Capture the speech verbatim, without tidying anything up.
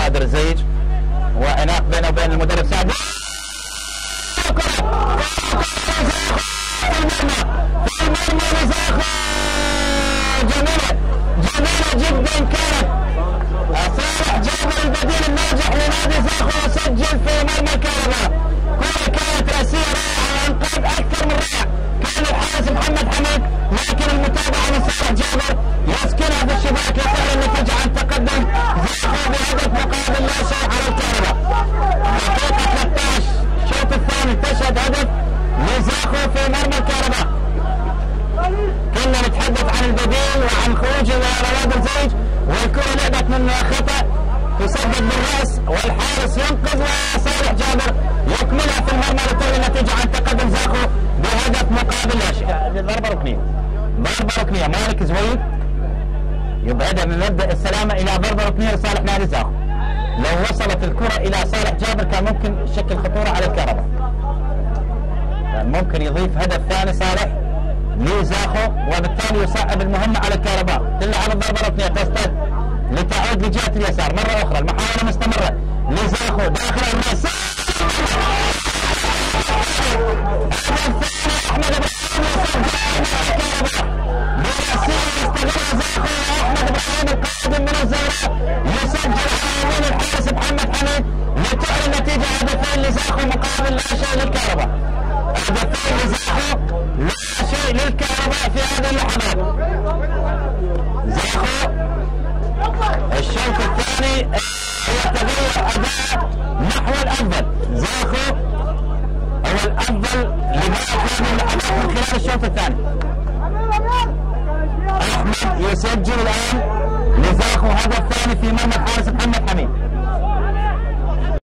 نادر الزيج، وعناق بينه وبين المدرب سعد. في المرمى لزاخو، جميلة جميلة جدا كانت. صالح جابر البديل الناجح لنادي زاخو وسجل في مرمى الكهرباء. كرة كانت رأسية رائعة وانقاذ أكثر من رائع، كان الحارس محمد حميد، لكن المتابعة من صالح جابر يسكنها في الشباك يسار النتيجة عن تقدم زاخو بهدف مقابل لا شيء على الكهرباء. دقيقة ثلاثة عشر الشوط الثاني تشهد هدف لزاخو في مرمى الكهرباء. كنا نتحدث عن البديل وعن خروج رواد الزيج، والكرة لعبت من خطأ تسدد بالرأس والحارس ينقذ، وصالح جابر يكملها في المرمى لتولي النتيجة عن تقدم زاخو بهدف مقابل لا شيء. ضربة ركنية، ضربة ركنية مالك زويد يبعدها من مبدأ السلامة إلى ضربة ركنية لصالح نادي زاخو. لو وصلت الكرة إلى صالح جابر كان ممكن شكل خطورة على الكهرباء، كان ممكن يضيف هدف ثاني صالح لزاخو وبالتالي يصعب المهمة على الكهرباء. تلعب الضربة الركنية تستد لتعود لجهة اليسار مرة أخرى، المحاولة مستمرة لزاخو داخل المساء. أحمد إبراهيم يسجل زاخو، وأحمد إبراهيم القادم من الزهراء يسجل على يمين الحارس محمد حميد لتعلن النتيجة هدفين لزاخو مقابل لا شيء للكهرباء. هدفين لزاخو لا شيء للكهرباء في هذه اللحظات. زاخو الشوط الثاني يتغير أداء نحو الأفضل، زاخو هو الأفضل لما كان من الأداء من خلال الشوط الثاني. أحمد يسجل الآن لزاخو هدف ثاني في مرمى الحارس محمد